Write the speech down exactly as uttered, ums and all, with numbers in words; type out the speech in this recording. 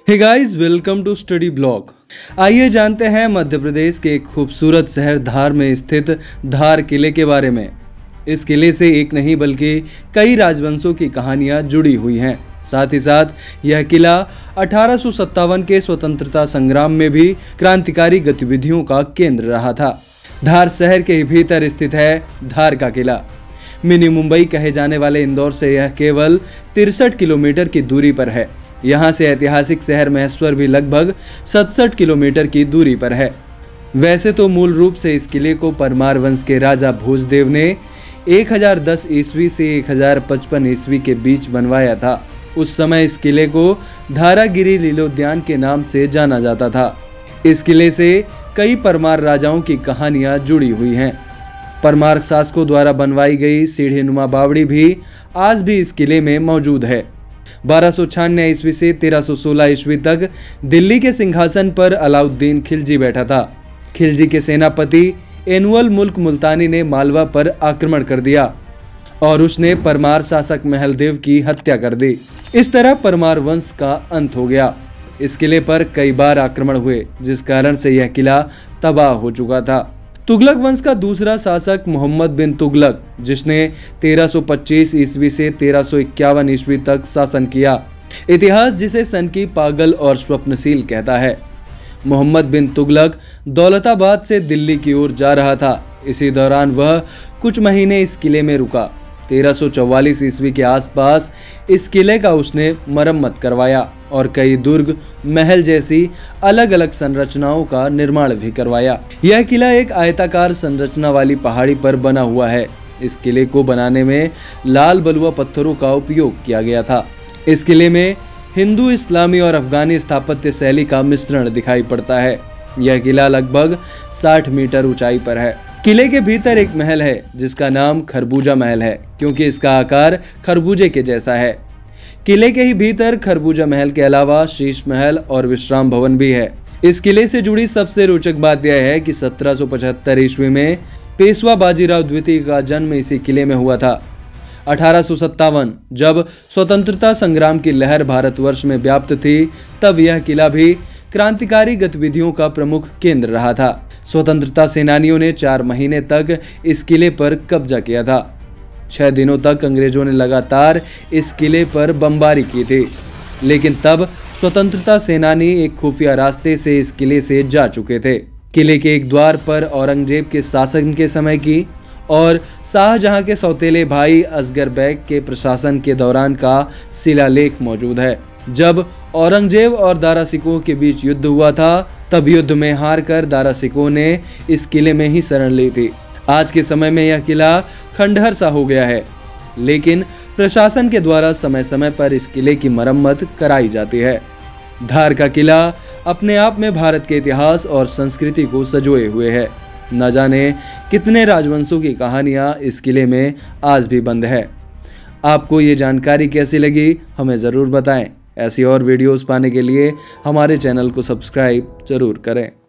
Hey guys, welcome to study blog. आइए जानते हैं मध्य प्रदेश के एक खूबसूरत शहर धार में स्थित धार किले के बारे में। इस किले से एक नहीं बल्कि कई राजवंशों की कहानियां जुड़ी हुई हैं। साथ ही साथ यह किला अठारह सौ सत्तावन के स्वतंत्रता संग्राम में भी क्रांतिकारी गतिविधियों का केंद्र रहा था। धार शहर के भीतर स्थित है धार का किला। मिनी मुंबई कहे जाने वाले इंदौर से यह केवल तिरसठ किलोमीटर की दूरी पर है। यहाँ से ऐतिहासिक शहर महेश्वर भी लगभग सड़सठ किलोमीटर की दूरी पर है। वैसे तो मूल रूप से इस किले को परमार वंश के राजा भोजदेव ने एक हज़ार दस ईस्वी से एक हज़ार पचपन ईस्वी के बीच बनवाया था। उस समय इस किले को धारागिरी लीलोद्यान के नाम से जाना जाता था। इस किले से कई परमार राजाओं की कहानियां जुड़ी हुई हैं। परमार शासकों द्वारा बनवाई गई सीढ़ी नुमा बावड़ी भी आज भी इस किले में मौजूद है। बारह सौ छियानवे ईस्वी से तेरह सौ सोलह ईस्वी तक दिल्ली के सिंहासन पर अलाउद्दीन खिलजी बैठा था। खिलजी के सेनापति एनुअल मुल्क मुल्तानी ने मालवा पर आक्रमण कर दिया और उसने परमार शासक महलदेव की हत्या कर दी। इस तरह परमार वंश का अंत हो गया। इस किले पर कई बार आक्रमण हुए, जिस कारण से यह किला तबाह हो चुका था। तुगलक वंश का दूसरा शासक मोहम्मद बिन तुगलक, जिसने तेरह सौ पच्चीस ईस्वी से तेरह सौ इक्यावन ईस्वी तक शासन किया, इतिहास जिसे सन की पागल और स्वप्नशील कहता है। मोहम्मद बिन तुगलक दौलताबाद से दिल्ली की ओर जा रहा था। इसी दौरान वह कुछ महीने इस किले में रुका। तेरह सौ चौवालीस ईस्वी के आसपास इस किले का उसने मरम्मत करवाया और कई दुर्ग, महल जैसी अलग अलग संरचनाओं का निर्माण भी करवाया। यह किला एक आयताकार संरचना वाली पहाड़ी पर बना हुआ है। इस किले को बनाने में लाल बलुआ पत्थरों का उपयोग किया गया था। इस किले में हिंदू, इस्लामी और अफगानी स्थापत्य शैली का मिश्रण दिखाई पड़ता है। यह किला लगभग साठ मीटर ऊंचाई पर है। किले के भीतर एक महल है जिसका नाम खरबूजा महल है, क्योंकि इसका आकार खरबूजे के जैसा है। किले के ही भीतर खरबूजा महल के अलावा शीश महल और विश्राम भवन भी है। इस किले से जुड़ी सबसे रोचक बात यह है कि सत्रह सौ पचहत्तर ईस्वी में पेशवा बाजीराव द्वितीय का जन्म इसी किले में हुआ था। अठारह सौ सत्तावन जब स्वतंत्रता संग्राम की लहर भारतवर्ष में व्याप्त थी, तब यह किला भी क्रांतिकारी गतिविधियों का प्रमुख केंद्र रहा था। स्वतंत्रता सेनानियों ने चार महीने तक इस किले पर कब्जा किया था। छह दिनों तक अंग्रेजों ने लगातार इस किले पर बमबारी की थी, लेकिन तब स्वतंत्रता सेनानी एक खुफिया रास्ते से इस किले से जा चुके थे। किले के एक द्वार पर औरंगजेब के शासन के समय की और शाहजहां के सौतेले भाई असगर बैग के प्रशासन के दौरान का शिलालेख मौजूद है। जब औरंगजेब और दारा सिकोह के बीच युद्ध हुआ था, तब युद्ध में हारकर दारा सिकोह ने इस किले में ही शरण ली थी। आज के समय में यह किला खंडहर सा हो गया है, लेकिन प्रशासन के द्वारा समय समय पर इस किले की मरम्मत कराई जाती है। धार का किला अपने आप में भारत के इतिहास और संस्कृति को संजोए हुए है। न जाने कितने राजवंशों की कहानियां इस किले में आज भी बंद है। आपको ये जानकारी कैसी लगी, हमें ज़रूर बताएं। ऐसी और वीडियोस पाने के लिए हमारे चैनल को सब्सक्राइब जरूर करें।